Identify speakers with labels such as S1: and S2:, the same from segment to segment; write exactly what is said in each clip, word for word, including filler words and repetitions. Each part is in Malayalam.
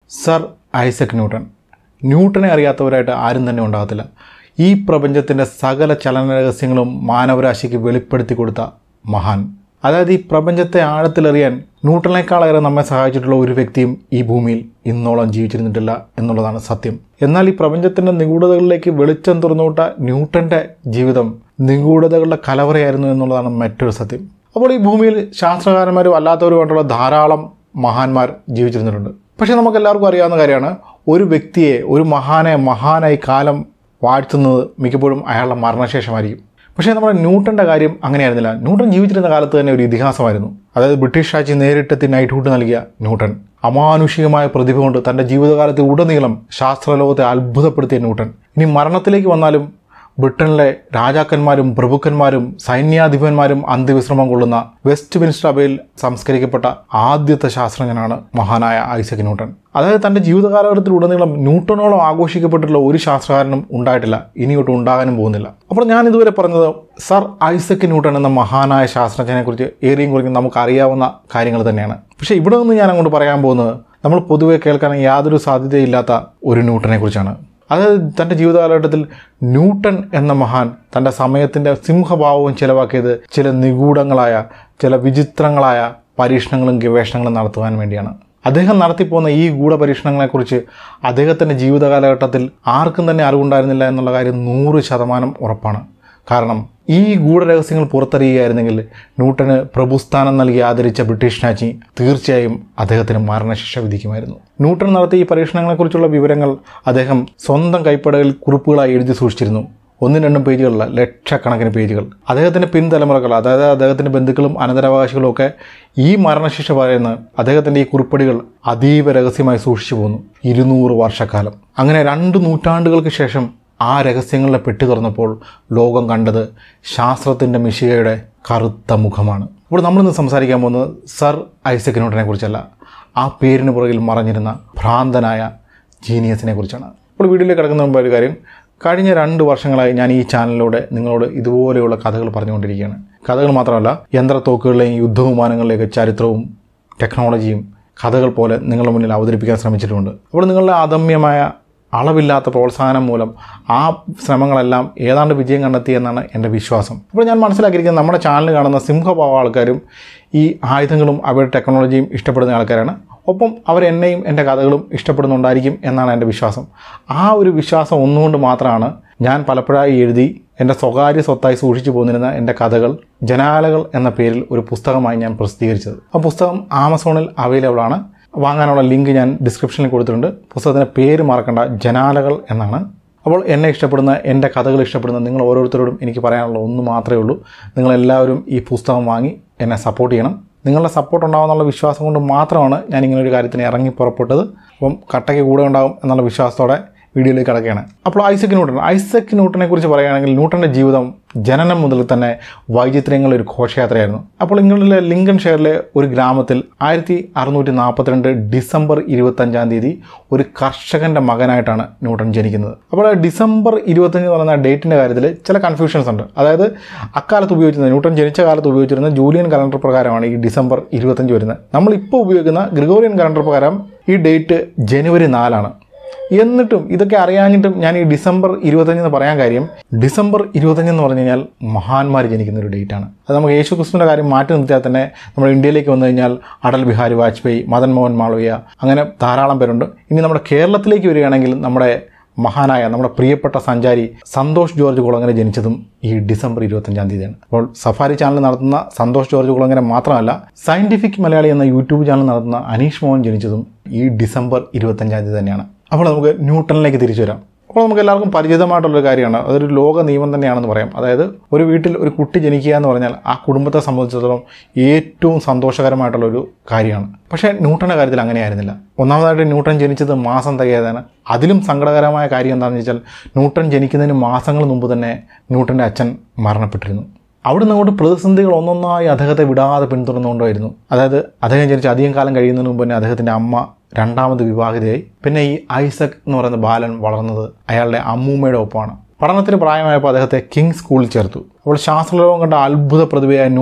S1: Sir Isaac Newton. ന്യൂട്ടനെ അറിയാത്തവരായിട്ട് ആരും തന്നെ ഉണ്ടാകത്തില്ല. ഈ പ്രപഞ്ചത്തിൻ്റെ സകല ചലന രഹസ്യങ്ങളും മാനവരാശിക്ക് വെളിപ്പെടുത്തി കൊടുത്ത മഹാൻ. അതായത് ഈ പ്രപഞ്ചത്തെ ആഴത്തിലെറിയാൻ ന്യൂട്ടനേക്കാളേറെ നമ്മെ സഹായിച്ചിട്ടുള്ള ഒരു വ്യക്തിയും ഈ ഭൂമിയിൽ ഇന്നോളം ജീവിച്ചിരുന്നിട്ടില്ല എന്നുള്ളതാണ് സത്യം. എന്നാൽ ഈ പ്രപഞ്ചത്തിൻ്റെ നിഗൂഢതകളിലേക്ക് വെളിച്ചം തുറന്നുവിട്ട ന്യൂട്ടൻ്റെ ജീവിതം നിഗൂഢതകളുടെ കലവറയായിരുന്നു എന്നുള്ളതാണ് മറ്റൊരു സത്യം. അപ്പോൾ ഈ ഭൂമിയിൽ ശാസ്ത്രകാരന്മാരും അല്ലാത്തവരുമായിട്ടുള്ള ധാരാളം മഹാന്മാർ ജീവിച്ചിരുന്നിട്ടുണ്ട്. പക്ഷേ നമുക്കെല്ലാവർക്കും അറിയാവുന്ന കാര്യമാണ്, ഒരു വ്യക്തിയെ, ഒരു മഹാനെ മഹാനായി കാലം വാഴ്ത്തുന്നത് മിക്കപ്പോഴും അയാളുടെ മരണശേഷമായിരിക്കും. പക്ഷേ നമ്മുടെ ന്യൂട്ടൻ്റെ കാര്യം അങ്ങനെയായിരുന്നില്ല. ന്യൂട്ടൺ ജീവിച്ചിരുന്ന കാലത്ത് തന്നെ ഒരു ഇതിഹാസമായിരുന്നു. അതായത് ബ്രിട്ടീഷ് രാജ്യം നേരിട്ടെത്തി നൈറ്റ്ഹുഡ് നൽകിയ ന്യൂട്ടൺ, അമാനുഷികമായ പ്രതിഭ കൊണ്ട് തൻ്റെ ജീവിതകാലത്ത് ഉടനീളം ശാസ്ത്രലോകത്തെ അത്ഭുതപ്പെടുത്തിയ ന്യൂട്ടൺ ഇനി മരണത്തിലേക്ക് വന്നാലും ബ്രിട്ടനിലെ രാജാക്കന്മാരും പ്രഭുക്കന്മാരും സൈന്യാധിപന്മാരും അന്ത്യവിശ്രമം കൊള്ളുന്ന വെസ്റ്റ് മിൻസ്റ്റർ അബയിൽ സംസ്കരിക്കപ്പെട്ട ആദ്യത്തെ ശാസ്ത്രജ്ഞനാണ് മഹാനായ ഐസക് ന്യൂട്ടൺ. അതായത് തൻ്റെ ജീവിതകാലഘട്ടത്തിലുടനീളം ന്യൂട്ടണോളം ആഘോഷിക്കപ്പെട്ടിട്ടുള്ള ഒരു ശാസ്ത്രകാരനും ഉണ്ടായിട്ടില്ല, ഇനിയോട്ട് ഉണ്ടാകാനും പോകുന്നില്ല. അപ്പോൾ ഞാൻ ഇതുവരെ പറഞ്ഞത് സർ ഐസക് ന്യൂട്ടൺ എന്ന മഹാനായ ശാസ്ത്രജ്ഞനെക്കുറിച്ച് ഏറെയും കുറിച്ച് നമുക്ക് അറിയാവുന്ന കാര്യങ്ങൾ തന്നെയാണ്. പക്ഷേ ഇവിടെ നിന്ന് ഞാൻ അങ്ങോട്ട് പറയാൻ പോകുന്നത് നമ്മൾ പൊതുവെ കേൾക്കാൻ യാതൊരു സാധ്യതയില്ലാത്ത ഒരു ന്യൂട്ടനെ കുറിച്ചാണ്. അതായത് തൻ്റെ ജീവിതകാലഘട്ടത്തിൽ ന്യൂട്ടൺ എന്ന മഹാൻ തൻ്റെ സമയത്തിൻ്റെ സിംഹഭാവവും ചിലവാക്കിയത് ചില നിഗൂഢങ്ങളായ, ചില വിചിത്രങ്ങളായ പരീക്ഷണങ്ങളും ഗവേഷണങ്ങളും നടത്തുവാൻ വേണ്ടിയാണ്. അദ്ദേഹം നടത്തിപ്പോകുന്ന ഈ ഗൂഢപരീക്ഷണങ്ങളെക്കുറിച്ച് അദ്ദേഹത്തിൻ്റെ ജീവിതകാലഘട്ടത്തിൽ ആർക്കും തന്നെ അറിവുണ്ടായിരുന്നില്ല എന്നുള്ള കാര്യം നൂറ് ശതമാനം ഉറപ്പാണ്. കാരണം ഈ ഗൂഢരഹസ്യങ്ങൾ പുറത്തറിയുകയായിരുന്നെങ്കിൽ ന്യൂട്ടന് പ്രഭുസ്ഥാനം നൽകി ആദരിച്ച ബ്രിട്ടീഷ് രാജ്ഞി തീർച്ചയായും അദ്ദേഹത്തിന് മരണശിക്ഷ വിധിക്കുമായിരുന്നു. ന്യൂട്ടൺ നടത്തിയ ഈ പരീക്ഷണങ്ങളെക്കുറിച്ചുള്ള വിവരങ്ങൾ അദ്ദേഹം സ്വന്തം കൈപ്പടയിൽ കുറിപ്പുകളായി എഴുതി സൂക്ഷിച്ചിരുന്നു. ഒന്നും രണ്ടും പേജുകളല്ല, ലക്ഷക്കണക്കിന് പേജുകൾ. അദ്ദേഹത്തിൻ്റെ പിൻതലമുറകൾ, അതായത് അദ്ദേഹത്തിൻ്റെ ബന്ധുക്കളും അനന്തരാവകാശികളും ഒക്കെ ഈ മരണശിക്ഷ പറയുന്ന അദ്ദേഹത്തിൻ്റെ ഈ കുറിപ്പടികൾ അതീവ രഹസ്യമായി സൂക്ഷിച്ചു പോന്നു ഇരുന്നൂറ് വർഷക്കാലം. അങ്ങനെ രണ്ട് നൂറ്റാണ്ടുകൾക്ക് ശേഷം ആ രഹസ്യങ്ങളുടെ പെട്ടി തുറന്നപ്പോൾ ലോകം കണ്ടത് ശാസ്ത്രത്തിൻ്റെ മിശികയുടെ കറുത്ത മുഖമാണ്. അപ്പോൾ നമ്മളിന്ന് സംസാരിക്കാൻ പോകുന്നത് സർ ഐസക് ന്യൂട്ടനെ കുറിച്ചല്ല, ആ പേരിന് പുറകിൽ മറഞ്ഞിരുന്ന ഭ്രാന്തനായ ജീനിയസിനെ കുറിച്ചാണ്. അപ്പോൾ വീഡിയോയിലേക്ക് കിടക്കുന്ന മുമ്പ് ഒരു കാര്യം, കഴിഞ്ഞ രണ്ട് വർഷങ്ങളായി ഞാൻ ഈ ചാനലിലൂടെ നിങ്ങളോട് ഇതുപോലെയുള്ള കഥകൾ പറഞ്ഞുകൊണ്ടിരിക്കുകയാണ്. കഥകൾ മാത്രമല്ല, യന്ത്രത്തോക്കുകളിലെയും യുദ്ധവിമാനങ്ങളിലേക്ക് ചരിത്രവും ടെക്നോളജിയും കഥകൾ പോലെ നിങ്ങളുടെ മുന്നിൽ അവതരിപ്പിക്കാൻ ശ്രമിച്ചിട്ടുമുണ്ട്. അപ്പോൾ നിങ്ങളുടെ അദമ്യമായ അളവില്ലാത്ത പ്രോത്സാഹനം മൂലം ആ ശ്രമങ്ങളെല്ലാം ഏതാണ്ട് വിജയം കണ്ടെത്തി എന്നാണ് എൻ്റെ വിശ്വാസം. അപ്പോൾ ഞാൻ മനസ്സിലാക്കിയിരിക്കുന്നത് നമ്മുടെ ചാനൽ കാണുന്ന സിംഹഭാവ ആൾക്കാരും ഈ ആയുധങ്ങളും അവരുടെ ടെക്നോളജിയും ഇഷ്ടപ്പെടുന്ന ആൾക്കാരാണ്. ഒപ്പം അവരെന്നെയും എൻ്റെ കഥകളും ഇഷ്ടപ്പെടുന്നുണ്ടായിരിക്കും എന്നാണ് എൻ്റെ വിശ്വാസം. ആ ഒരു വിശ്വാസം ഒന്നുകൊണ്ട് മാത്രമാണ് ഞാൻ പലപ്പോഴായി എഴുതി എൻ്റെ സ്വകാര്യ സ്വത്തായി സൂക്ഷിച്ചു പോന്നിരുന്ന എൻ്റെ കഥകൾ ജനാലകൾ എന്ന പേരിൽ ഒരു പുസ്തകമായി ഞാൻ പ്രസിദ്ധീകരിച്ചത്. ആ പുസ്തകം ആമസോണിൽ അവൈലബിൾ ആണ്. വാങ്ങാനുള്ള ലിങ്ക് ഞാൻ ഡിസ്ക്രിപ്ഷനിൽ കൊടുത്തിട്ടുണ്ട്. പുസ്തകത്തിൻ്റെ പേര് മറക്കണ്ട, ജനാലകൾ എന്നാണ്. അപ്പോൾ എന്നെ ഇഷ്ടപ്പെടുന്ന, എൻ്റെ കഥകൾ ഇഷ്ടപ്പെടുന്ന നിങ്ങൾ ഓരോരുത്തരോടും എനിക്ക് പറയാനുള്ള ഒന്ന് മാത്രമേ ഉള്ളൂ, നിങ്ങളെല്ലാവരും ഈ പുസ്തകം വാങ്ങി എന്നെ സപ്പോർട്ട് ചെയ്യണം. നിങ്ങളുടെ സപ്പോർട്ട് ഉണ്ടാകുമെന്നുള്ള വിശ്വാസം കൊണ്ട് മാത്രമാണ് ഞാൻ ഇങ്ങനൊരു കാര്യത്തിന് ഇറങ്ങി പുറപ്പെട്ടത്. അപ്പം കട്ടയ്ക്ക് കൂടെ ഉണ്ടാകും എന്നുള്ള വിശ്വാസത്തോടെ വീഡിയോയിലേക്ക് കിടക്കുകയാണ്. അപ്പോൾ ഐസക് ന്യൂട്ടൺ ഐസക് ന്യൂട്ടനെ കുറിച്ച് പറയുകയാണെങ്കിൽ ന്യൂട്ടൻ്റെ ജീവിതം ജനനം മുതൽ തന്നെ വൈചിത്ര്യങ്ങളുടെ ഒരു ഘോഷയാത്രയായിരുന്നു. അപ്പോൾ ഇംഗ്ലണ്ടിലെ ലിങ്കൺ ഷെയറിലെ ഒരു ഗ്രാമത്തിൽ ആയിരത്തി അറുന്നൂറ്റി നാൽപ്പത്തിരണ്ട് ഡിസംബർ ഇരുപത്തഞ്ചാം തീയതി ഒരു കർഷകൻ്റെ മകനായിട്ടാണ് ന്യൂട്ടൺ ജനിക്കുന്നത്. അപ്പോൾ ഡിസംബർ ഇരുപത്തഞ്ച് എന്ന് പറയുന്ന ഡേറ്റിൻ്റെ കാര്യത്തിൽ ചില കൺഫ്യൂഷൻസ് ഉണ്ട്. അതായത് അക്കാലത്ത് ഉപയോഗിച്ചിരുന്നത്, ന്യൂട്ടൺ ജനിച്ച കാലത്ത് ഉപയോഗിച്ചിരുന്ന ജൂലിയൻ കലണ്ടർ പ്രകാരമാണ് ഈ ഡിസംബർ ഇരുപത്തഞ്ച് വരുന്നത്. നമ്മളിപ്പോൾ ഉപയോഗിക്കുന്ന ഗ്രിഗോറിയൻ കലണ്ടർ പ്രകാരം ഈ ഡേറ്റ് ജനുവരി നാലാണ്. എന്നിട്ടും ഇതൊക്കെ അറിയാഞ്ഞിട്ടും ഞാൻ ഈ ഡിസംബർ ഇരുപത്തഞ്ചെന്ന് പറയാൻ കാര്യം, ഡിസംബർ ഇരുപത്തഞ്ചെന്ന് പറഞ്ഞു കഴിഞ്ഞാൽ മഹാന്മാർ ജനിക്കുന്ന ഒരു ഡേറ്റാണ്. അത് നമുക്ക് യേശു ക്രിസ്തുവിൻ്റെ കാര്യം മാറ്റി നിർത്തിയാൽ തന്നെ നമ്മുടെ ഇന്ത്യയിലേക്ക് വന്നു കഴിഞ്ഞാൽ അടൽ ബിഹാരി വാജ്പേയി, മദൻ മോഹൻ മാളവ്യ, അങ്ങനെ ധാരാളം പേരുണ്ട്. ഇനി നമ്മുടെ കേരളത്തിലേക്ക് വരികയാണെങ്കിൽ നമ്മുടെ മഹാനായ, നമ്മുടെ പ്രിയപ്പെട്ട സഞ്ചാരി സന്തോഷ് ജോർജ് കുളങ്ങര ജനിച്ചതും ഈ ഡിസംബർ ഇരുപത്തഞ്ചാം തീയതിയാണ്. അപ്പോൾ സഫാരി ചാനൽ നടത്തുന്ന സന്തോഷ് ജോർജ് കുളങ്ങര മാത്രമല്ല, സയൻറ്റിഫിക് മലയാളി എന്ന യൂട്യൂബ് ചാനൽ നടത്തുന്ന അനീഷ് മോഹൻ ജനിച്ചതും ഈ ഡിസംബർ ഇരുപത്തഞ്ചാം തീയതി തന്നെയാണ്. അപ്പോൾ നമുക്ക് ന്യൂട്ടണിലേക്ക് തിരിച്ചു വരാം. അപ്പോൾ നമുക്ക് എല്ലാവർക്കും പരിചിതമായിട്ടുള്ളൊരു കാര്യമാണ്, അതൊരു ലോക നിയമം തന്നെയാണെന്ന് പറയാം. അതായത് ഒരു വീട്ടിൽ ഒരു കുട്ടി ജനിക്കുക എന്ന് പറഞ്ഞാൽ ആ കുടുംബത്തെ സംബന്ധിച്ചിടത്തോളം ഏറ്റവും സന്തോഷകരമായിട്ടുള്ളൊരു കാര്യമാണ്. പക്ഷേ ന്യൂട്ടൻ്റെ കാര്യത്തിൽ അങ്ങനെയായിരുന്നില്ല. ഒന്നാമതായിട്ട് ന്യൂട്ടൺ ജനിച്ചത് മാസം തികയാതാണ്. അതിലും സങ്കടകരമായ കാര്യം എന്താണെന്ന് വെച്ചാൽ ന്യൂട്ടൺ ജനിക്കുന്നതിന് മാസങ്ങൾ മുമ്പ് തന്നെ ന്യൂട്ടൻ്റെ അച്ഛൻ മരണപ്പെട്ടിരുന്നു. അവിടെ നിന്ന് അങ്ങോട്ട് പ്രതിസന്ധികൾ ഒന്നൊന്നായി അദ്ദേഹത്തെ വിടാതെ പിന്തുടർന്നുകൊണ്ടായിരുന്നു. അതായത് അദ്ദേഹം ജനിച്ച് അധികം കാലം കഴിയുന്നതിന് മുമ്പ് തന്നെ അദ്ദേഹത്തിൻ്റെ അമ്മ രണ്ടാമത് വിവാഹിതയായി. പിന്നെ ഈ ഐസക് എന്ന് പറയുന്ന ബാലൻ വളർന്നത് അയാളുടെ അമ്മൂമ്മയുടെ ഒപ്പമാണ്. പഠനത്തിന് പ്രായമായപ്പോൾ അദ്ദേഹത്തെ കിങ് സ്കൂളിൽ ചേർത്തു. അപ്പോൾ ശാസ്ത്രലോകം കണ്ട അത്ഭുത പ്രതിഭയായ ന്യൂട്ടൺ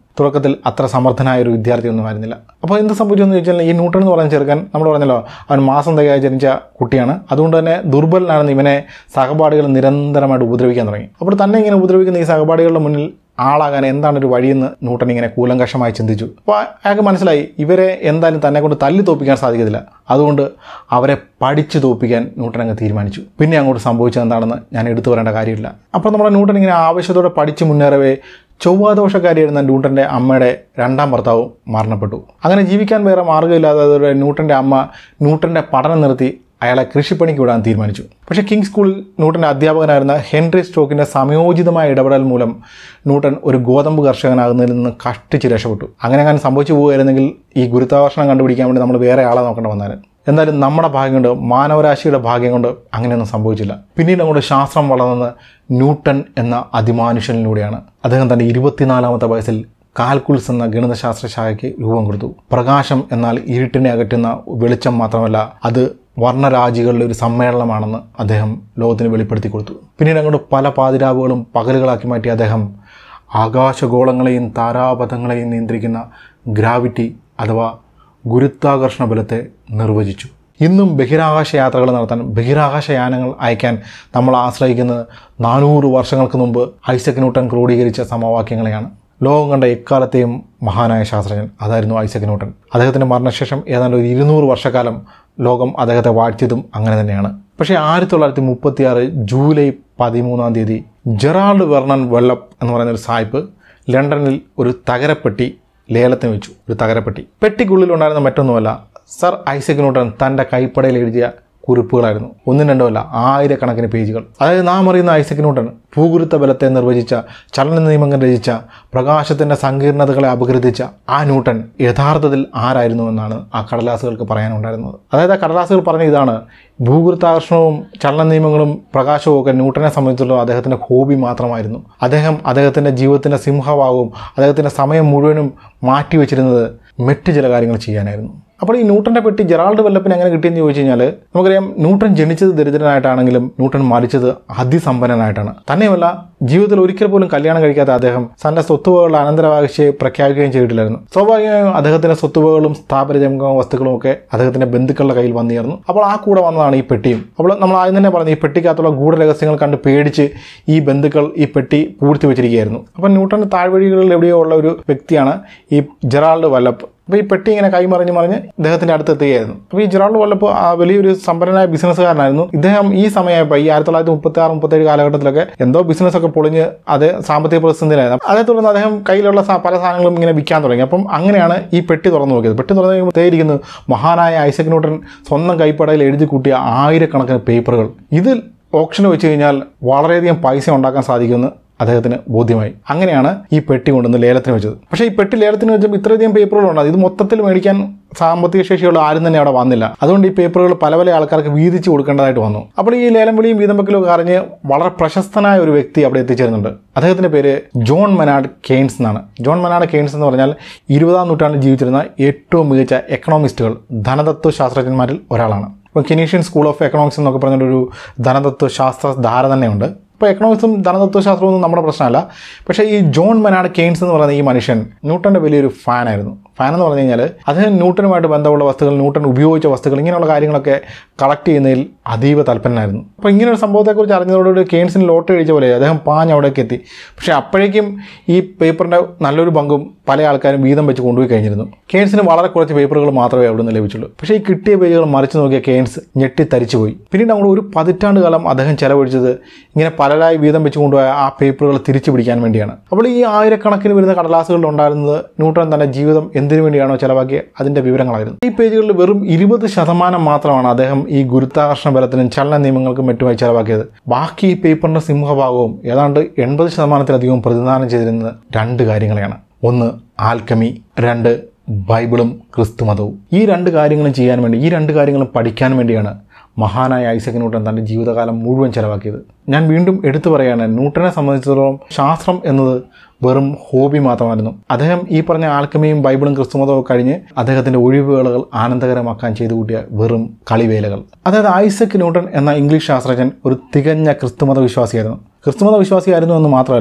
S1: തുടക്കത്തിൽ അത്ര സമർത്ഥനായ ഒരു വിദ്യാർത്ഥിയൊന്നും ആയിരുന്നില്ല. അപ്പോൾ എന്ത് സംഭവിച്ചെന്ന് ചോദിച്ചാൽ ഈ ന്യൂട്ടൺ എന്ന് പറയുന്ന ചെറുക്കൻ നമ്മൾ പറഞ്ഞല്ലോ അവൻ മാസം തികയായി ജനിച്ച കുട്ടിയാണ്. അതുകൊണ്ട് തന്നെ ദുർബലനാണെന്ന് ഇവനെ സഹപാഠികൾ നിരന്തരമായിട്ട് ഉപദ്രവിക്കാൻ തുടങ്ങി. അപ്പോൾ തന്നെ ഇങ്ങനെ ഉപദ്രവിക്കുന്ന ഈ സഹപാഠികളുടെ മുന്നിൽ ആളാകാൻ എന്താണ് ഒരു വഴിയെന്ന് ന്യൂട്ടൺ ഇങ്ങനെ കൂലങ്കഷമായി ചിന്തിച്ചു. അപ്പോൾ അയാൾക്ക് മനസ്സിലായി ഇവരെ എന്തായാലും തന്നെ കൊണ്ട് തല്ലി തോൽപ്പിക്കാൻ സാധിക്കത്തില്ല. അതുകൊണ്ട് അവരെ പഠിച്ച് തോൽപ്പിക്കാൻ ന്യൂട്ടൺ അങ്ങ് തീരുമാനിച്ചു. പിന്നെ അങ്ങോട്ട് സംഭവിച്ചത് എന്താണെന്ന് ഞാൻ എടുത്തു പറയേണ്ട കാര്യമില്ല. അപ്പോൾ നമ്മുടെ ന്യൂട്ടൺ ഇങ്ങനെ ആവശ്യത്തോടെ പഠിച്ച് മുന്നേറവേ ചൊവ്വാദോഷക്കാരിയായിരുന്ന ന്യൂട്ടൻ്റെ അമ്മയുടെ രണ്ടാം ഭർത്താവും മരണപ്പെട്ടു. അങ്ങനെ ജീവിക്കാൻ വേറെ മാർഗ്ഗമില്ലാതെ ന്യൂട്ടൻ്റെ അമ്മ ന്യൂട്ടൻ്റെ പഠനം നിർത്തി അയാളെ കൃഷിപ്പണിക്ക് വിടാൻ തീരുമാനിച്ചു. പക്ഷേ കിങ് സ്കൂളിൽ ന്യൂട്ടൻ്റെ അധ്യാപകനായിരുന്ന ഹെൻറി സ്റ്റോക്കിൻ്റെ സമയോചിതമായ ഇടപെടൽ മൂലം ന്യൂട്ടൺ ഒരു ഗോതമ്പ് കർഷകനാകുന്നതിൽ നിന്ന് കഷ്ടിച്ച് രക്ഷപ്പെട്ടു. അങ്ങനെ അങ്ങനെ സംഭവിച്ചു പോകുമായിരുന്നെങ്കിൽ ഈ ഗുരുത്വാകർഷണം കണ്ടുപിടിക്കാൻ വേണ്ടി നമ്മൾ വേറെ ആളെ നോക്കേണ്ടി വന്നാൽ. എന്തായാലും നമ്മുടെ ഭാഗ്യം കൊണ്ട്, മാനവരാശിയുടെ ഭാഗ്യം കൊണ്ട് അങ്ങനെയൊന്നും സംഭവിച്ചില്ല. പിന്നീട് അങ്ങോട്ട് ശാസ്ത്രം വളർന്നത് ന്യൂട്ടൺ എന്ന അതിമാനുഷ്യനിലൂടെയാണ്. അദ്ദേഹം തൻ്റെ ഇരുപത്തിനാലാമത്തെ വയസ്സിൽ കാൽക്കുലസ് എന്ന ഗണിതശാസ്ത്ര ശാഖയ്ക്ക് രൂപം കൊടുത്തു. പ്രകാശം എന്നാൽ ഇരുട്ടിനെ അകറ്റുന്ന വെളിച്ചം മാത്രമല്ല, അത് വർണ്ണരാജികളുടെ ഒരു സമ്മേളനമാണെന്ന് അദ്ദേഹം ലോകത്തിന് വെളിപ്പെടുത്തി കൊടുത്തു. പിന്നീട് അങ്ങോട്ട് പല പാതിരാവുകളും പകലുകളാക്കി മാറ്റി അദ്ദേഹം ആകാശഗോളങ്ങളെയും താരാപഥങ്ങളെയും നിയന്ത്രിക്കുന്ന ഗ്രാവിറ്റി അഥവാ ഗുരുത്വാകർഷണ ബലത്തെ നിർവചിച്ചു. ഇന്നും ബഹിരാകാശ യാത്രകൾ നടത്താൻ, ബഹിരാകാശയാനങ്ങൾ അയക്കാൻ നമ്മൾ ആശ്രയിക്കുന്നത് നാനൂറ് വർഷങ്ങൾക്ക് മുമ്പ് ഐസക് ന്യൂട്ടൺ ക്രോഡീകരിച്ച സമവാക്യങ്ങളെയാണ്. ലോകം കണ്ട എക്കാലത്തെയും മഹാനായ ശാസ്ത്രജ്ഞൻ അതായിരുന്നു ഐസക് ന്യൂട്ടൺ. അദ്ദേഹത്തിൻ്റെ മരണശേഷം ഏതാണ്ട് ഒരു ഇരുന്നൂറ് വർഷക്കാലം ലോകം അദ്ദേഹത്തെ വാഴ്ത്തിയതും അങ്ങനെ തന്നെയാണ്. പക്ഷേ ആയിരത്തി തൊള്ളായിരത്തി മുപ്പത്തി ആറ് ജൂലൈ പതിമൂന്നാം തീയതി ജെറാൾഡ് വെർണൺ വെല്ലപ്പ് എന്ന് പറയുന്ന ഒരു സായിപ്പ് ലണ്ടനിൽ ഒരു തകരപ്പെട്ടി ലേലത്തിന് വെച്ചു. ഒരു തകരപ്പെട്ടി. പെട്ടിക്കുള്ളിൽ ഉണ്ടായിരുന്ന മറ്റൊന്നുമല്ല, സർ ഐസക് ന്യൂട്ടൺ തൻ്റെ കൈപ്പടയിൽ എഴുതിയ കുറിപ്പുകളായിരുന്നു. ഒന്നും രണ്ടുമല്ല, ആയിരക്കണക്കിന് പേജുകൾ. അതായത് നാം അറിയുന്ന ഐസക് ന്യൂട്ടൺ ഭൂഗുരുത്വ ബലത്തെ നിർവചിച്ച, ചലന നിയമങ്ങൾ രചിച്ച, പ്രകാശത്തിൻ്റെ സങ്കീർണതകളെ അപഗ്രഥിച്ച ആ ന്യൂട്ടൺ യഥാർത്ഥത്തിൽ ആരായിരുന്നുവെന്നാണ് ആ കടലാസുകൾക്ക് പറയാനുണ്ടായിരുന്നത്. അതായത് ആ കടലാസുകൾ പറഞ്ഞ ഇതാണ്: ഭൂഗുരുത്വാകർഷണവും ചലന നിയമങ്ങളും പ്രകാശവും ഒക്കെ ന്യൂട്ടനെ സംബന്ധിച്ചിടത്തോളം അദ്ദേഹത്തിൻ്റെ ഹോബി മാത്രമായിരുന്നു. അദ്ദേഹം അദ്ദേഹത്തിൻ്റെ ജീവിതത്തിൻ്റെ സിംഹഭാഗവും അദ്ദേഹത്തിൻ്റെ സമയം മുഴുവനും മാറ്റിവെച്ചിരുന്നത് മറ്റ് ചില കാര്യങ്ങൾ ചെയ്യാനായിരുന്നു. അപ്പോൾ ഈ ന്യൂട്ടൻ്റെ പെട്ടി ജെറാൾഡ് വെല്ലപ്പിന് എങ്ങനെ കിട്ടിയെന്ന് ചോദിച്ചു കഴിഞ്ഞാൽ, നമുക്കറിയാം ന്യൂട്ടൺ ജനിച്ചത് ദരിദ്രനായിട്ടാണെങ്കിലും ന്യൂട്ടൺ മരിച്ചത് അതിസമ്പന്നനായിട്ടാണ്. തന്നെയുമല്ല, ജീവിതത്തിൽ ഒരിക്കൽ പോലും കല്യാണം കഴിക്കാത്ത അദ്ദേഹം തൻ്റെ സ്വത്തുവകളുടെ അനന്തരാവകാശിയെ പ്രഖ്യാപിക്കുകയും ചെയ്തിട്ടില്ലായിരുന്നു. സ്വാഭാവികമായും അദ്ദേഹത്തിൻ്റെ സ്വത്തുവകളും സ്ഥാപനജംഗ വസ്തുക്കളും ഒക്കെ അദ്ദേഹത്തിൻ്റെ ബന്ധുക്കളുടെ കയ്യിൽ വന്നിരുന്നു. അപ്പോൾ ആ കൂടെ വന്നതാണ് ഈ പെട്ടിയും. അപ്പോൾ നമ്മൾ ആദ്യം തന്നെ പറഞ്ഞു, ഈ പെട്ടിക്കകത്തുള്ള ഗൂഢരഹസ്യങ്ങൾ കണ്ട് പേടിച്ച് ഈ ബന്ധുക്കൾ ഈ പെട്ടി പൂഴ്ത്തി വെച്ചിരിക്കുകയായിരുന്നു. അപ്പോൾ ന്യൂട്ടൻ്റെ താഴ്വഴികളിൽ എവിടെയോ ഉള്ള ഒരു വ്യക്തിയാണ് ഈ ജെറാൾഡ് വെല്ലപ്പ്. അപ്പോൾ ഈ പെട്ടി ഇങ്ങനെ കൈമറിഞ്ഞ് മറിഞ്ഞ് ഇദ്ദേഹത്തിൻ്റെ അടുത്ത് എത്തുകയായിരുന്നു. അപ്പോൾ ഈ ജെറാൾഡ് വെല്ലപ്പ് വലിയൊരു സമ്പന്നനായ ബിസിനസ്സുകാരനായിരുന്നു. ഇദ്ദേഹം ഈ സമയമായപ്പോൾ ഈ ആയിരത്തി തൊള്ളായിരത്തി മുപ്പത്തി ആറ് മുപ്പത്തേഴ് കാലഘട്ടത്തിലൊക്കെ എന്തോ ബിസിനസ്സൊക്കെ പൊളിഞ്ഞ് അത് സാമ്പത്തിക പ്രതിസന്ധിയിലായിരുന്നു. അതേ തുടർന്ന് അദ്ദേഹം കയ്യിലുള്ള പല സാധനങ്ങളും ഇങ്ങനെ വിൽക്കാൻ തുടങ്ങി. അപ്പം അങ്ങനെയാണ് ഈ പെട്ടി തുറന്നു നോക്കിയത്. പെട്ടി തുറന്നു കഴിയുമ്പോൾ തേയിരിക്കുന്നത് മഹാനായ ഐസക് ന്യൂട്ടൺ സ്വന്തം കൈപ്പടയിൽ എഴുതി കൂട്ടിയ ആയിരക്കണക്കിന് പേപ്പറുകൾ. ഇതിൽ ഓപ്ഷന് വെച്ച് കഴിഞ്ഞാൽ വളരെയധികം പൈസ ഉണ്ടാക്കാൻ സാധിക്കുമെന്ന് അദ്ദേഹത്തിന് ബോധ്യമായി. അങ്ങനെയാണ് ഈ പെട്ടി കൊണ്ടുവന്ന് ലേലത്തിന് വെച്ചത്. പക്ഷേ ഈ പെട്ടി ലേലത്തിന് വെച്ചപ്പോൾ ഇത്രയധികം പേപ്പറുകളുണ്ട്. ഇത് മൊത്തത്തിൽ മേടിക്കാൻ സാമ്പത്തിക ശേഷിയുള്ള ആരും തന്നെ അവിടെ വന്നില്ല. അതുകൊണ്ട് ഈ പേപ്പറുകൾ പല പല ആൾക്കാർക്ക് വീതിച്ച് കൊടുക്കേണ്ടതായിട്ട് വന്നു. അപ്പോൾ ഈ ലേലം വിളിയും വീതം വെക്കലും അറിഞ്ഞ് വളരെ പ്രശസ്തനായ ഒരു വ്യക്തി അവിടെ എത്തിച്ചേരുന്നുണ്ട്. അദ്ദേഹത്തിൻ്റെ പേര് ജോൺ മെനാർഡ് കെയ്ൻസ് എന്നാണ്. ജോൺ മെനാർഡ് കെയ്ൻസ് എന്ന് പറഞ്ഞാൽ ഇരുപതാം നൂറ്റാണ്ടിൽ ജീവിച്ചിരുന്ന ഏറ്റവും മികച്ച എക്കണോമിസ്റ്റുകൾ, ധനതത്വ ശാസ്ത്രജ്ഞന്മാരിൽ ഒരാളാണ്. ഇപ്പോൾ കെനീഷ്യൻ സ്കൂൾ ഓഫ് എക്കണോമിക്സ് എന്നൊക്കെ പറഞ്ഞൊരു ധനതത്വ ശാസ്ത്ര ധാര തന്നെയുണ്ട്. ഇപ്പോൾ എക്കണോമിക്സും ധനതത്വശാസ്ത്രമൊന്നും നമ്മുടെ പ്രശ്നമല്ല. പക്ഷേ ഈ ജോൺ മെനാർഡ് കെയ്ൻസ് എന്ന് പറയുന്ന ഈ മനുഷ്യൻ ന്യൂട്ടൻ്റെ വലിയൊരു ഫാനായിരുന്നു. ഫാൻ എന്ന് പറഞ്ഞു കഴിഞ്ഞാൽ അദ്ദേഹം ന്യൂട്ടനുമായിട്ട് ബന്ധമുള്ള വസ്തുക്കൾ, ന്യൂട്ടൺ ഉപയോഗിച്ച വസ്തുക്കൾ, ഇങ്ങനെയുള്ള കാര്യങ്ങളൊക്കെ കളക്ട് ചെയ്യുന്നതിൽ അതീവ താല്പര്യനായിരുന്നു. അപ്പോൾ ഇങ്ങനൊരു സംഭവത്തെക്കുറിച്ച് അറിഞ്ഞതോടുകൂടി കെയ്ൻസിന് ലോട്ടറി അടിച്ച പോലെ അദ്ദേഹം പാഞ്ഞ് അവിടേക്ക് എത്തി. പക്ഷേ അപ്പോഴേക്കും ഈ പേപ്പറിൻ്റെ നല്ലൊരു പങ്കും പല ആൾക്കാരും വീതം വെച്ച് കൊണ്ടുപോയി കഴിഞ്ഞിരുന്നു. കെയ്ൻസിന് വളരെ കുറച്ച് പേപ്പറുകൾ മാത്രമേ അവിടെ നിന്ന് ലഭിച്ചുള്ളൂ. പക്ഷേ ഈ കിട്ടിയ പേജുകൾ മറിച്ച് നോക്കിയ കെയ്ൻസ് ഞെട്ടി തരിച്ചുപോയി. പിന്നീട് നമ്മൾ ഒരു പതിറ്റാണ്ട് കാലം അദ്ദേഹം ചെലവഴിച്ചത് ഇങ്ങനെ പലരായി വീതം വെച്ച് കൊണ്ടുപോയ ആ പേപ്പറുകൾ തിരിച്ചു പിടിക്കാൻ വേണ്ടിയാണ്. അപ്പോൾ ഈ ആയിരക്കണക്കിന് വരുന്ന കടലാസുകളിൽ ഉണ്ടായിരുന്നത് ന്യൂട്ടൺ തൻ്റെ ജീവിതം എന്തിനു വേണ്ടിയാണോ ചെലവാക്കിയ അതിൻ്റെ വിവരങ്ങളായിരുന്നു. ഈ പേജുകളിൽ വെറും ഇരുപത് ശതമാനം മാത്രമാണ് അദ്ദേഹം ഈ ഗുരുത്വാകർഷണ ബലത്തിനും ചലന നിയമങ്ങൾക്കും മറ്റുമായി ചെലവാക്കിയത്. ബാക്കി ഈ പേപ്പറിൻ്റെ സിംഹഭാഗവും ഏതാണ്ട് എൺപത് ശതമാനത്തിലധികവും പ്രതിദാനം ചെയ്തിരുന്നത് രണ്ട് കാര്യങ്ങളെയാണ്. ഒന്ന് ആൽക്കമി, രണ്ട് ബൈബിളും ക്രിസ്തുമതവും. ഈ രണ്ട് കാര്യങ്ങളും ചെയ്യാൻ വേണ്ടി, ഈ രണ്ട് കാര്യങ്ങളും പഠിക്കാൻ വേണ്ടിയാണ് മഹാനായ ഐസക് ന്യൂട്ടൺ തൻ്റെ ജീവിതകാലം മുഴുവൻ ചെലവാക്കിയത്. ഞാൻ വീണ്ടും എടുത്തു പറയുകയാണ്, ന്യൂട്ടനെ സംബന്ധിച്ചിടത്തോളം ശാസ്ത്രം എന്നത് വെറും ഹോബി മാത്രമായിരുന്നു. അദ്ദേഹം ഈ പറഞ്ഞ ആൽക്കമിയും ബൈബിളും ക്രിസ്തുമതവും കഴിഞ്ഞ് അദ്ദേഹത്തിൻ്റെ ഒഴിവുവേളകൾ ആനന്ദകരമാക്കാൻ ചെയ്തു കൂട്ടിയ വെറും കളിവേലകൾ. അതായത് ഐസക് ന്യൂട്ടൺ എന്ന ഇംഗ്ലീഷ് ശാസ്ത്രജ്ഞൻ ഒരു തികഞ്ഞ ക്രിസ്തുമത വിശ്വാസിയായിരുന്നു. ക്രിസ്തുമത വിശ്വാസിയായിരുന്നു എന്ന് മാത്രമല്ല,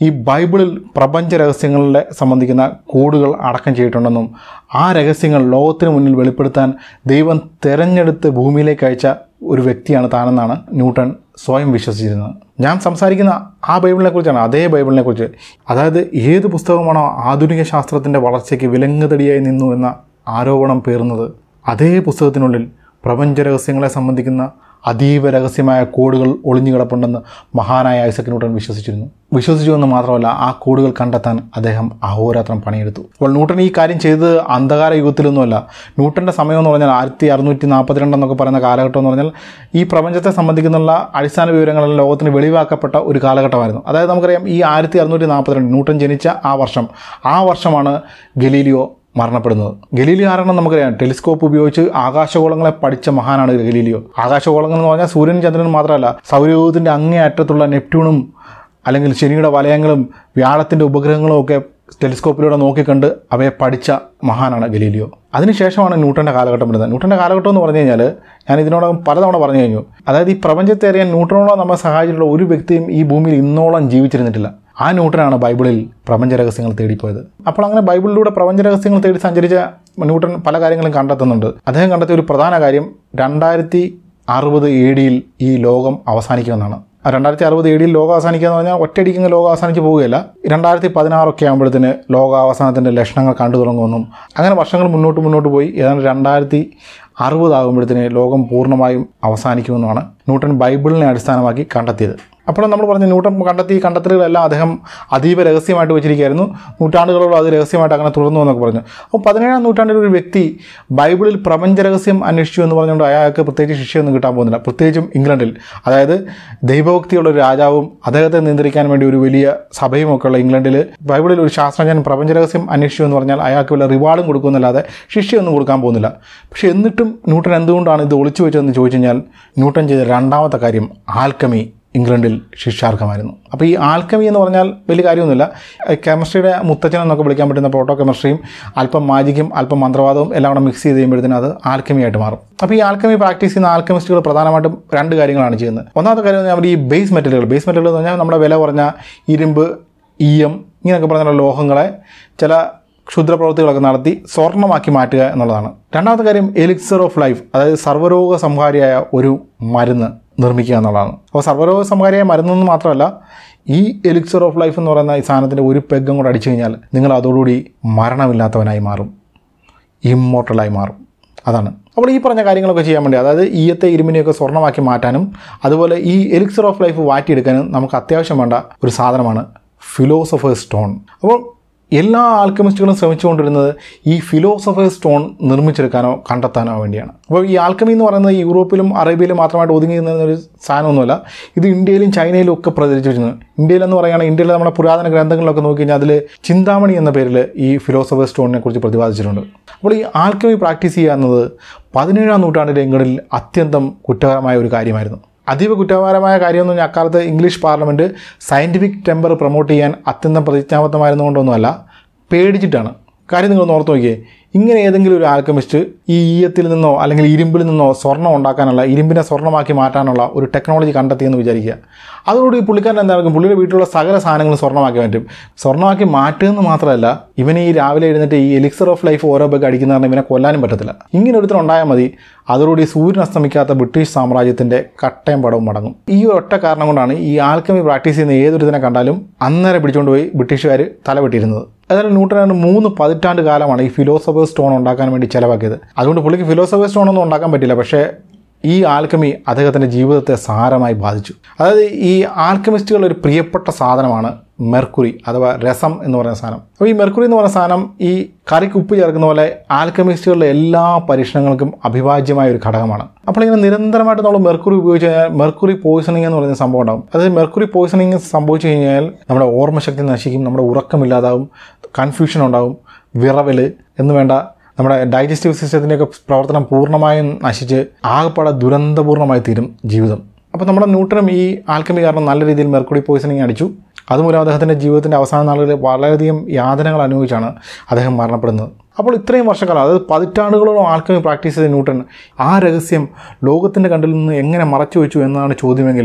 S1: ഈ ബൈബിളിൽ പ്രപഞ്ച രഹസ്യങ്ങളെ സംബന്ധിക്കുന്ന കോഡുകൾ അടക്കം ചെയ്തിട്ടുണ്ടെന്നും ആ രഹസ്യങ്ങൾ ലോകത്തിന് മുന്നിൽ വെളിപ്പെടുത്താൻ ദൈവം തിരഞ്ഞെടുത്ത് ഭൂമിയിലേക്ക് അയച്ച ഒരു വ്യക്തിയാണ് താനെന്നാണ് ന്യൂട്ടൺ സ്വയം വിശ്വസിച്ചിരുന്നത്. ഞാൻ സംസാരിക്കുന്ന ആ ബൈബിളിനെ കുറിച്ചാണ്, അതേ ബൈബിളിനെ കുറിച്ച്. അതായത് ഏത് പുസ്തകമാണോ ആധുനിക ശാസ്ത്രത്തിൻ്റെ വളർച്ചയ്ക്ക് വിലങ്ങുതടിയായി നിന്നു എന്ന ആരോപണം പേറുന്നത്, അതേ പുസ്തകത്തിനുള്ളിൽ പ്രപഞ്ച രഹസ്യങ്ങളെ സംബന്ധിക്കുന്ന അതീവ രഹസ്യമായ കോഡുകൾ ഒളിഞ്ഞു കിടപ്പുണ്ടെന്ന് മഹാനായ ഐസക് ന്യൂട്ടൺ വിശ്വസിച്ചിരുന്നു. വിശ്വസിച്ചു എന്ന് മാത്രമല്ല, ആ കോഡുകൾ കണ്ടെത്താൻ അദ്ദേഹം അഹോരാത്രം പണിയെടുത്തു. അപ്പോൾ ന്യൂട്ടൺ ഈ കാര്യം ചെയ്തത് അന്ധകാര യുഗത്തിലൊന്നുമല്ല. ന്യൂട്ടൻ്റെ സമയം എന്ന് പറഞ്ഞാൽ ആയിരത്തി അറുന്നൂറ്റി നാൽപ്പത്തിരണ്ട് എന്നൊക്കെ പറയുന്ന കാലഘട്ടം എന്ന് പറഞ്ഞാൽ ഈ പ്രപഞ്ചത്തെ സംബന്ധിക്കുന്ന അടിസ്ഥാന വിവരങ്ങളെല്ലാം ലോകത്തിന് വെളിവാക്കപ്പെട്ട ഒരു കാലഘട്ടമായിരുന്നു. അതായത് നമുക്കറിയാം, ഈ ആയിരത്തി അറുന്നൂറ്റി നാൽപ്പത്തിരണ്ട് ന്യൂട്ടൺ ജനിച്ച ആ വർഷം ആ വർഷമാണ് ഗലീലിയോ മരണപ്പെടുന്നത്. ഗലീലിയോ ആരാണെന്ന് നമുക്കറിയാം. ടെലിസ്കോപ്പ് ഉപയോഗിച്ച് ആകാശഗോളങ്ങളെ പഠിച്ച മഹാനാണ് ഗലീലിയോ. ആകാശഗോളങ്ങൾ എന്ന് പറഞ്ഞാൽ സൂര്യനും ചന്ദ്രനും മാത്രമല്ല, സൗരയൂഥത്തിൻ്റെ അങ്ങേ അറ്റത്തുള്ള നെപ്റ്റ്യൂണും അല്ലെങ്കിൽ ശനിയുടെ വലയങ്ങളും വ്യാഴത്തിൻ്റെ ഉപഗ്രഹങ്ങളും ഒക്കെ ടെലിസ്കോപ്പിലൂടെ നോക്കിക്കണ്ട് അവയെ പഠിച്ച മഹാനാണ് ഗലീലിയോ. അതിനുശേഷമാണ് ന്യൂട്ടൻ്റെ കാലഘട്ടം വരുന്നത്. ന്യൂട്ടൻ്റെ കാലഘട്ടം എന്ന് പറഞ്ഞു കഴിഞ്ഞാൽ ഞാൻ ഇതിനോടകം പലതവണ പറഞ്ഞു കഴിഞ്ഞു. അതായത് ഈ പ്രപഞ്ചത്തെ അറിയാൻ ന്യൂട്ടനോളം നമ്മളെ സഹായിച്ചിട്ടുള്ള ഒരു വ്യക്തിയും ഈ ഭൂമിയിൽ ഇന്നോളം ജീവിച്ചിരുന്നിട്ടില്ല. ആ ന്യൂട്ടനാണ് ബൈബിളിൽ പ്രപഞ്ച രഹസ്യങ്ങൾ തേടിപ്പോയത്. അപ്പോൾ അങ്ങനെ ബൈബിളിലൂടെ പ്രപഞ്ച രഹസ്യങ്ങൾ തേടി സഞ്ചരിച്ച ന്യൂട്ടൻ പല കാര്യങ്ങളും കണ്ടെത്തുന്നുണ്ട്. അദ്ദേഹം കണ്ടെത്തിയ ഒരു പ്രധാന കാര്യം രണ്ടായിരത്തി അറുപത് എ ഡിയിൽ ഈ ലോകം അവസാനിക്കുമെന്നാണ്. രണ്ടായിരത്തി അറുപത് എ ഡിയിൽ ലോകം അവസാനിക്കുക എന്ന് പറഞ്ഞാൽ ഒറ്റയടിക്ക് ലോകം അവസാനിച്ച് പോവുകയല്ല. രണ്ടായിരത്തി പതിനാറൊക്കെ ആകുമ്പോഴത്തേന് ലോകാവസാനത്തിൻ്റെ ലക്ഷണങ്ങൾ കണ്ടു തുടങ്ങുമെന്നും അങ്ങനെ വർഷങ്ങൾ മുന്നോട്ട് മുന്നോട്ട് പോയി ഏതാണ്ട് രണ്ടായിരത്തി അറുപതാകുമ്പോഴത്തേന് ലോകം പൂർണ്ണമായും അവസാനിക്കുമെന്നാണ് ന്യൂട്ടൻ ബൈബിളിനെ അടിസ്ഥാനമാക്കി കണ്ടെത്തിയത്. അപ്പോൾ നമ്മൾ പറഞ്ഞ ന്യൂട്ടൻ കണ്ടെത്തി കണ്ടെത്തലുകളെല്ലാം അദ്ദേഹം അതീവ രഹസ്യമായിട്ട് വെച്ചിരിക്കുകയായിരുന്നു. നൂറ്റാണ്ടുകളോളം അത് രഹസ്യമായിട്ട് അങ്ങനെ തുടർന്നു എന്നൊക്കെ പറഞ്ഞു. അപ്പോൾ പതിനേഴാം നൂറ്റാണ്ടിൽ ഒരു വ്യക്തി ബൈബിളിൽ പ്രപഞ്ച രഹസ്യം അന്വേഷിച്ചു എന്ന് പറഞ്ഞുകൊണ്ട് അയാൾക്ക് പ്രത്യേകിച്ച് ശിക്ഷയൊന്നും കിട്ടാൻ പോകുന്നില്ല. പ്രത്യേകിച്ചും ഇംഗ്ലണ്ടിൽ, അതായത് ദൈവഭക്തിയുള്ള ഒരു രാജാവും അദ്ദേഹത്തെ നിയന്ത്രിക്കാൻ വേണ്ടി ഒരു വലിയ സഭയും ഒക്കെ ഉള്ള ഇംഗ്ലണ്ടിൽ ബൈബിളിൽ ഒരു ശാസ്ത്രജ്ഞൻ പ്രപഞ്ച രഹസ്യം അന്വേഷിച്ചു എന്ന് പറഞ്ഞാൽ അയാൾക്ക് വല്ല റിവാർഡും കൊടുക്കുമെന്നല്ലാതെ ശിക്ഷയൊന്നും കൊടുക്കാൻ പോകുന്നില്ല. പക്ഷേ എന്നിട്ടും ന്യൂട്ടൻ എന്തുകൊണ്ടാണ് ഇത് ഒളിച്ചു വെച്ചതെന്ന് ചോദിച്ചു കഴിഞ്ഞാൽ ന്യൂട്ടൻ ചെയ്ത രണ്ടാമത്തെ കാര്യം ആൽക്കമി ഇംഗ്ലണ്ടിൽ ശിക്ഷാർഹമായിരുന്നു. അപ്പോൾ ഈ ആൽക്കമി എന്ന് പറഞ്ഞാൽ വലിയ കാര്യമൊന്നുമില്ല. കെമിസ്ട്രിയുടെ മുത്തച്ഛൻ എന്നൊക്കെ വിളിക്കാൻ പറ്റുന്ന പ്രോട്ടോ കെമിസ്ട്രിയും അല്പം മാജിക്കും അല്പം മന്ത്രവാദവും എല്ലാം കൂടെ മിക്സ് ചെയ്ത് കഴിയുമ്പോഴത്തേനും അത് ആൽക്കമിയായിട്ട് മാറും. അപ്പോൾ ഈ ആൽക്കമി പ്രാക്ടീസ് ചെയ്യുന്ന ആൽക്കമിസ്റ്റുകൾ പ്രധാനമായിട്ടും രണ്ട് കാര്യങ്ങളാണ് ചെയ്യുന്നത്. ഒന്നാമത്തെ കാര്യം എന്ന് പറഞ്ഞാൽ ഈ ബേസ് മെറ്റലുകൾ ബേസ് മെറ്റലുകൾ എന്ന് പറഞ്ഞാൽ നമ്മുടെ വില കുറഞ്ഞ ഇരുമ്പ്, ഈയം ഇങ്ങനെയൊക്കെ പറഞ്ഞ ലോഹങ്ങളെ ചില ക്ഷുദ്രപ്രവൃത്തികളൊക്കെ നടത്തി സ്വർണ്ണമാക്കി മാറ്റുക എന്നുള്ളതാണ്. രണ്ടാമത്തെ കാര്യം എലിക്സർ ഓഫ് ലൈഫ്, അതായത് സർവ്വരോഗ സംഹാരിയായ ഒരു മരുന്ന് നിർമ്മിക്കുക എന്നുള്ളതാണ്. അപ്പോൾ സർവ്വരോഗ സംഹാരിയായ മരുന്നെന്ന് മാത്രമല്ല, ഈ എലിക്സർ ഓഫ് ലൈഫ് എന്ന് പറയുന്ന ഈ സാധനത്തിൻ്റെ ഒരു പെഗ്ഗും കൂടെ അടിച്ചു കഴിഞ്ഞാൽ നിങ്ങൾ അതോടുകൂടി മരണമില്ലാത്തവനായി മാറും, ഇമ്മോർട്ടലായി മാറും. അതാണ്. അപ്പോൾ ഈ പറഞ്ഞ കാര്യങ്ങളൊക്കെ ചെയ്യാൻ വേണ്ടി, അതായത് ഈയത്തെ ഇരുമ്പിനെയൊക്കെ സ്വർണ്ണമാക്കി മാറ്റാനും അതുപോലെ ഈ എലിക്സർ ഓഫ് ലൈഫ് വാറ്റിയെടുക്കാനും നമുക്ക് അത്യാവശ്യം വേണ്ട ഒരു സാധനമാണ് ഫിലോസഫേഴ്സ് സ്റ്റോൺ. അപ്പോൾ എല്ലാ ആൽക്കമിസ്റ്റുകളും ശ്രമിച്ചുകൊണ്ടിരുന്നത് ഈ ഫിലോസഫേഴ്സ് സ്റ്റോൺ നിർമ്മിച്ചെടുക്കാനോ കണ്ടെത്താനോ വേണ്ടിയാണ്. അപ്പോൾ ഈ ആൽക്കമി എന്ന് പറയുന്നത് യൂറോപ്പിലും അറേബ്യയിലും മാത്രമായിട്ട് ഒതുങ്ങി നിന്നൊരു സാധനമൊന്നുമല്ല. ഇത് ഇന്ത്യയിലും ചൈനയിലും ഒക്കെ പ്രചരിച്ചു വരുന്നത്. ഇന്ത്യയിലെന്ന് പറയുകയാണെങ്കിൽ ഇന്ത്യയിലെ നമ്മുടെ പുരാതന ഗ്രന്ഥങ്ങളിലൊക്കെ നോക്കി കഴിഞ്ഞാൽ അതിൽ ചിന്താമണി എന്ന പേരിൽ ഈ ഫിലോസഫേഴ്സ് സ്റ്റോണിനെ കുറിച്ച് പ്രതിപാദിച്ചിട്ടുണ്ട്. അപ്പോൾ ഈ ആൽക്കമി പ്രാക്ടീസ് ചെയ്യുക എന്നത് പതിനേഴാം നൂറ്റാണ്ടിലെ ഇംഗ്ലണ്ടിൽ അത്യന്തം കുറ്റകരമായ ഒരു കാര്യമായിരുന്നു. അതീവ കുറ്റകരമായ കാര്യമെന്ന് പറഞ്ഞാൽ അക്കാലത്ത് English parliament scientific temper promote ചെയ്യാൻ അത്യന്തം പ്രതിജ്ഞാബദ്ധമായിരുന്നുകൊണ്ടൊന്നുമല്ല, പേടിച്ചിട്ടാണ്. കാര്യം നിങ്ങളൊന്ന് ഓർത്ത് നോക്കിയേ, ഇങ്ങനെ ഏതെങ്കിലും ഒരു ആൽക്കമിസ്റ്റ് ഈ ഈയത്തിൽ നിന്നോ അല്ലെങ്കിൽ ഇരുമ്പിൽ നിന്നോ സ്വർണ്ണം ഉണ്ടാക്കാനുള്ള, ഇരുമ്പിനെ സ്വർണ്ണമാക്കി മാറ്റാനുള്ള ഒരു ടെക്നോളജി കണ്ടെത്തിയെന്ന് വിചാരിക്കുക. അതോടുകൂടി പുള്ളിക്കാരൻ എന്തായിരിക്കും, പുള്ളിയുടെ വീട്ടിലുള്ള സകല സാധനങ്ങളും സ്വർണ്ണമാക്കി മാറ്റും. സ്വർണ്ണമാക്കി മാറ്റുമെന്ന് മാത്രമല്ല, ഇവന് ഈ രാവിലെ എഴുന്നേറ്റ് ഈ എലിക്സർ ഓഫ് ലൈഫ് ഓരോ ബഗ് അടിക്കുന്ന കാരണം ഇവനെ കൊല്ലാനും പറ്റത്തില്ല. ഇങ്ങനെ ഒരുത്തരുണ്ടായാൽ മതി, അതോടുകൂടി സൂര്യൻ അസ്തമിക്കാത്ത ബ്രിട്ടീഷ് സാമ്രാജ്യത്തിൻ്റെ കട്ടയും പടവും മടങ്ങും. ഈ ഒറ്റ കാരണം കൊണ്ടാണ് ഈ ആൽക്കമി പ്രാക്ടീസ് ചെയ്യുന്ന ഏതൊരുത്തിനെ കണ്ടാലും അന്നേരം പിടിച്ചുകൊണ്ട് പോയി ബ്രിട്ടീഷുകാർ തലവെട്ടിയിരുന്നത്. അതായത് ന്യൂട്ടനാണ് മൂന്ന് പതിറ്റാണ്ട് കാലമാണ് ഈ ഫിലോസഫേഴ്സ് സ്റ്റോൺ ഉണ്ടാക്കാൻ വേണ്ടി ചിലവാക്കിയത്. അതുകൊണ്ട് പുള്ളിക്ക് ഫിലോസഫേഴ്സ് സ്റ്റോൺ ഒന്നും ഉണ്ടാക്കാൻ പറ്റില്ല. പക്ഷേ ഈ ആൽക്കമി അദ്ദേഹത്തിൻ്റെ ജീവിതത്തെ സാരമായി ബാധിച്ചു. അതായത് ഈ ആൽക്കമിസ്റ്റുകളുടെ ഒരു പ്രിയപ്പെട്ട സാധനമാണ് മെർക്കുറി അഥവാ രസം എന്ന് പറയുന്ന സാധനം. അപ്പോൾ ഈ മെർക്കുറി എന്ന് പറയുന്ന സാധനം ഈ കറിക്ക് ഉപ്പ് ചേർക്കുന്ന പോലെ ആൽക്കമിസ്റ്റുകളുടെ എല്ലാ പരീക്ഷണങ്ങൾക്കും അഭിവാജ്യമായ ഒരു ഘടകമാണ്. അപ്പോൾ ഇങ്ങനെ നിരന്തരമായിട്ട് നമ്മൾ മെർക്കുറി ഉപയോഗിച്ച് കഴിഞ്ഞാൽ മെർക്കുറി പോയ്സണിങ് എന്ന് പറയുന്ന സംഭവം ഉണ്ടാകും. അതായത് മെർക്കുറി പോയ്സണിങ് സംഭവിച്ചു കഴിഞ്ഞാൽ നമ്മുടെ ഓർമ്മശക്തി നശിക്കും, നമ്മുടെ ഉറക്കമില്ലാതാവും, കൺഫ്യൂഷൻ ഉണ്ടാവും, വിറവൽ എന്ന് വേണ്ട നമ്മുടെ ഡൈജസ്റ്റീവ് സിസ്റ്റത്തിൻ്റെയൊക്കെ പ്രവർത്തനം പൂർണ്ണമായും നശിച്ച് ആകെപ്പാടെ ദുരന്തപൂർണ്ണമായി തീരും ജീവിതം. അപ്പോൾ നമ്മുടെ ന്യൂട്ടനും ഈ ആൽക്കമി കാരണം നല്ല രീതിയിൽ മെർക്കുറി പോയ്സണിങ് അടിച്ചു. അതുമൂലം അദ്ദേഹത്തിൻ്റെ ജീവിതത്തിൻ്റെ അവസാന നാളുകളിൽ വളരെയധികം യാതനകൾ അനുഭവിച്ചാണ് അദ്ദേഹം മരണപ്പെടുന്നത്. അപ്പോൾ ഇത്രയും വർഷക്കാലം, അതായത് പതിറ്റാണ്ടുകളോളം ആൽക്കമി പ്രാക്ടീസ് ചെയ്ത ന്യൂട്ടൻ ആ രഹസ്യം ലോകത്തിൻ്റെ കണ്ണിൽ നിന്ന് എങ്ങനെ മറച്ചു വെച്ചു എന്നാണ് ചോദ്യമെങ്കിൽ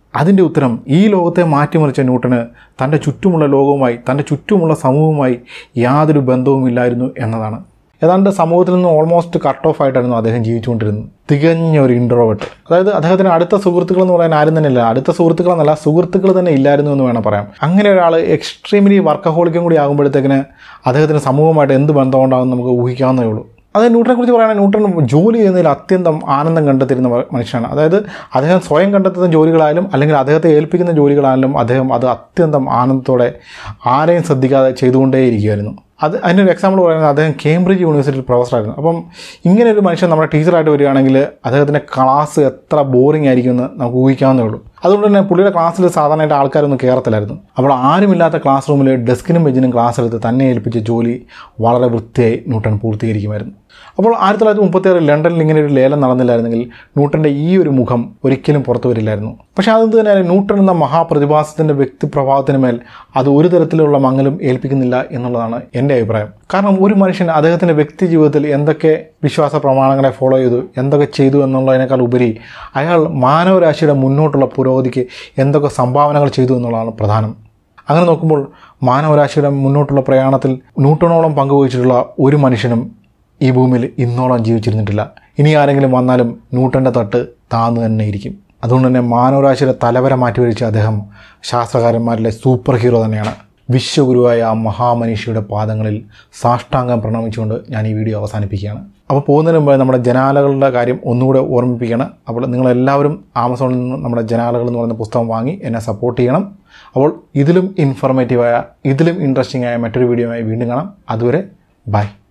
S1: അതിൻ്റെ ഉത്തരം ഈ ലോകത്തെ മാറ്റിമറിച്ച ന്യൂട്ടന് തൻ്റെ ചുറ്റുമുള്ള ലോകവുമായി തൻ്റെ ചുറ്റുമുള്ള സമൂഹവുമായി യാതൊരു ബന്ധവുമില്ലായിരുന്നു എന്നതാണ്. ഏതാണ്ട് സമൂഹത്തിൽ നിന്ന് ഓൾമോസ്റ്റ് കട്ട് ഓഫ് ആയിട്ടായിരുന്നു അദ്ദേഹം ജീവിച്ചുകൊണ്ടിരുന്നത്. തികഞ്ഞ ഒരു ഇൻട്രോവേർട്ട്. അതായത് അദ്ദേഹത്തിന് അടുത്ത സുഹൃത്തുക്കൾ എന്ന് പറയാൻ ആരും തന്നെ ഇല്ല. അടുത്ത സുഹൃത്തുക്കളെന്നല്ല, സുഹൃത്തുക്കൾ തന്നെ ഇല്ലായിരുന്നു എന്ന് വേണം പറയാം. അങ്ങനെ ഒരാൾ എക്സ്ട്രീംലി വർക്കഹോളിക്കും കൂടി ആകുമ്പോഴത്തേക്കിന് അദ്ദേഹത്തിന് സമൂഹമായിട്ട് എന്ത് ബന്ധമുണ്ടാകും നമുക്ക് ഊഹിക്കാവുന്നതേ ഉള്ളൂ. അത് ന്യൂട്ടനെ കുറിച്ച് പറയുകയാണെങ്കിൽ ന്യൂട്ടൺ ജോലി ചെയ്യുന്നതിൽ അത്യന്തം ആനന്ദം കണ്ടെത്തിയിരുന്ന മനുഷ്യനാണ്. അതായത് അദ്ദേഹം സ്വയം കണ്ടെത്തുന്ന ജോലികളായാലും അല്ലെങ്കിൽ അദ്ദേഹത്തെ ഏൽപ്പിക്കുന്ന ജോലികളായാലും അദ്ദേഹം അത് അത്യന്തം ആനന്ദത്തോടെ ആരെയും ശ്രദ്ധിക്കാതെ ചെയ്തുകൊണ്ടേയിരിക്കുമായിരുന്നു. അത് അതിനൊരു എക്സാമ്പിൾ പറയുന്നത് അദ്ദേഹം കേംബ്രിഡ്ജ് യൂണിവേഴ്സിറ്റിയിൽ പ്രൊഫസറായിരുന്നു. അപ്പം ഇങ്ങനെ ഒരു മനുഷ്യൻ നമ്മുടെ ടീച്ചറായിട്ട് വരികയാണെങ്കിൽ അദ്ദേഹത്തിൻ്റെ ക്ലാസ് എത്ര ബോറിംഗ് ആയിരിക്കുമെന്ന് നമുക്ക് ഊഹിക്കാവുന്നേ ഉള്ളൂ. അതുകൊണ്ട് തന്നെ പുള്ളിയുടെ ക്ലാസ്സിൽ സാധാരണയായിട്ട് ആൾക്കാരൊന്നും കയറത്തില്ലായിരുന്നു. അപ്പോൾ ആരുമില്ലാത്ത ക്ലാസ് റൂമിൽ ഡെസ്കിനും ബെഞ്ചിനും ക്ലാസ് എടുത്ത് തന്നെ ഏൽപ്പിച്ച ജോലി വളരെ വൃത്തിയായി ന്യൂട്ടൺ പൂർത്തീകരിക്കുമായിരുന്നു. അപ്പോൾ ആയിരത്തി തൊള്ളായിരത്തി മുപ്പത്തി ആറിൽ ലണ്ടനിൽ ഇങ്ങനെ ഒരു ലേലം നടന്നില്ലായിരുന്നെങ്കിൽ ന്യൂട്ടൻ്റെ ഈ ഒരു മുഖം ഒരിക്കലും പുറത്തു വരില്ലായിരുന്നു. പക്ഷേ അതെന്ത് തന്നെയായാലും ന്യൂട്ടൺ എന്ന മഹാപ്രതിഭാസത്തിൻ്റെ വ്യക്തിപ്രഭാവത്തിന് മേൽ അത് ഒരു തരത്തിലുള്ള മങ്ങലും ഏൽപ്പിക്കുന്നില്ല എന്നുള്ളതാണ് എൻ്റെ അഭിപ്രായം. കാരണം ഒരു മനുഷ്യൻ അദ്ദേഹത്തിൻ്റെ വ്യക്തി ജീവിതത്തിൽ എന്തൊക്കെ വിശ്വാസ പ്രമാണങ്ങളെ ഫോളോ ചെയ്തു, എന്തൊക്കെ ചെയ്തു എന്നുള്ളതിനേക്കാൾ ഉപരി അയാൾ മാനവരാശിയുടെ മുന്നോട്ടുള്ള പുരോഗതിക്ക് എന്തൊക്കെ സംഭാവനകൾ ചെയ്തു എന്നുള്ളതാണ് പ്രധാനം. അങ്ങനെ നോക്കുമ്പോൾ മാനവരാശിയുടെ മുന്നോട്ടുള്ള പ്രയാണത്തിൽ ന്യൂട്ടണോളം പങ്കുവഹിച്ചിട്ടുള്ള ഒരു മനുഷ്യനും ഈ ഭൂമിയിൽ ഇന്നോളം ജീവിച്ചിരുന്നിട്ടില്ല. ഇനി ആരെങ്കിലും വന്നാലും ന്യൂട്ടൻ്റെ തട്ട് താന്നു തന്നെ ഇരിക്കും. അതുകൊണ്ട് തന്നെ മാനവരാശിയുടെ തലവര മാറ്റിവരിച്ച അദ്ദേഹം ശാസ്ത്രകാരന്മാരിലെ സൂപ്പർ ഹീറോ തന്നെയാണ്. വിശ്വഗുരുവായ ആ മഹാമനീഷിയുടെ പാദങ്ങളിൽ സാഷ്ടാംഗം പ്രണമിച്ചുകൊണ്ട് ഞാൻ ഈ വീഡിയോ അവസാനിപ്പിക്കുകയാണ്. അപ്പോൾ പോകുന്നതിന് മുമ്പ് നമ്മുടെ ജനാലകളുടെ കാര്യം ഒന്നുകൂടെ ഓർമ്മിപ്പിക്കുകയാണ്. അപ്പോൾ നിങ്ങളെല്ലാവരും ആമസോണിൽ നിന്ന് നമ്മുടെ ജനാലകൾ എന്ന് പറയുന്ന പുസ്തകം വാങ്ങി എന്നെ സപ്പോർട്ട് ചെയ്യണം. അപ്പോൾ ഇതിലും ഇൻഫോർമേറ്റീവായ ഇതിലും ഇൻട്രസ്റ്റിംഗ് ആയ മറ്റൊരു വീഡിയോയുമായി വീണ്ടും കാണാം. അതുവരെ ബൈ.